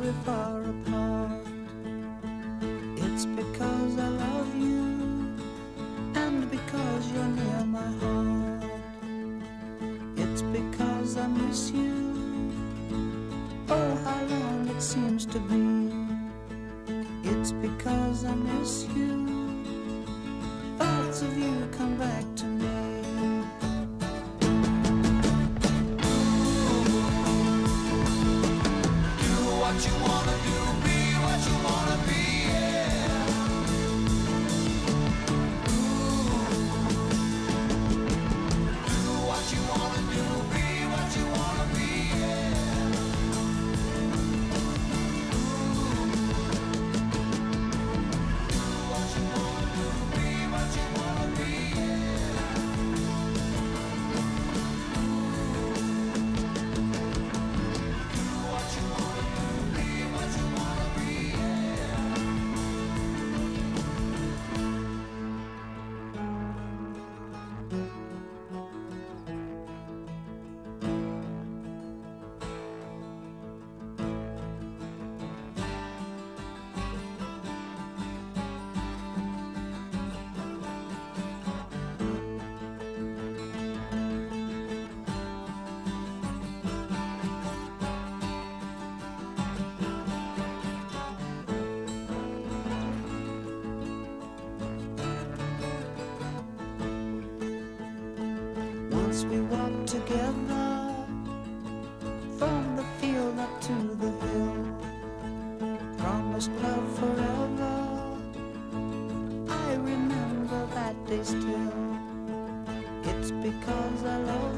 we're far apart. It's because I love you, and because you're near my heart. It's because I miss you. Oh, how long it seems to be. It's because I miss you. Thoughts of you come back to me. Do what you wanna do, be what you wanna be, yeah. Do what you wanna do, be what you wanna be, yeah. Once we walked together from the field up to the hill, promised love forever. I remember that day still. It's because I love